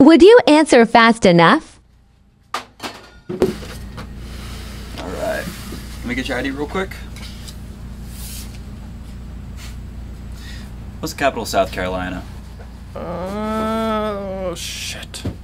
Would you answer fast enough? Alright. Let me get your ID real quick. What's the capital of South Carolina? Shit.